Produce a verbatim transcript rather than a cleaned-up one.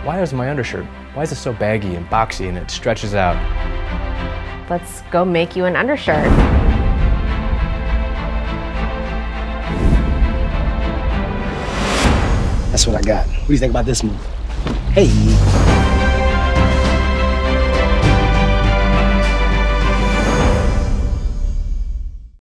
Why is my undershirt? Why is it so baggy and boxy and it stretches out? Let's go make you an undershirt. That's what I got. What do you think about this move? Hey.